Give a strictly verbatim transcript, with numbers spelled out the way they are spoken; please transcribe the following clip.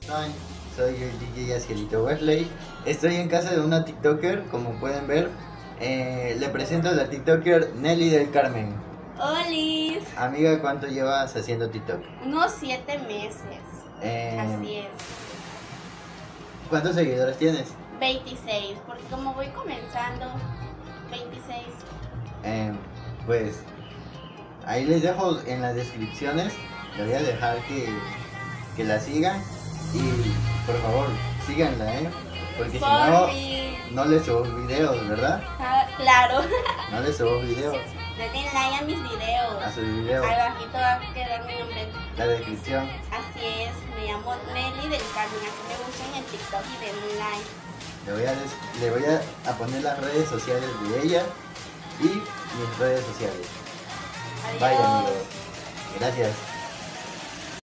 están? Soy el D J Asgelito Wesley. Estoy en casa de una TikToker, como pueden ver. Eh, le presento a la TikToker Nelly del Carmen. ¡Holis! Amiga, ¿cuánto llevas haciendo TikTok? Unos siete meses. Eh, Así es. ¿Cuántos seguidores tienes? veintiséis, porque como voy comenzando, veintiséis. Eh, pues ahí les dejo en las descripciones. Les voy a dejar que, que la sigan. Y por favor, síganla, ¿eh? Porque si no, Sorry. no les subo videos, ¿verdad? Ah, claro. No les subo videos Denle like a mis videos. a sus videos. Abajito va a quedar mi nombre. La descripción. Así es, me llamo Nelly del Carmen. Así me buscan en TikTok y denle like. Le voy, a des- le voy a, a poner las redes sociales de ella y mis redes sociales. Adiós. Bye, amigos. Gracias.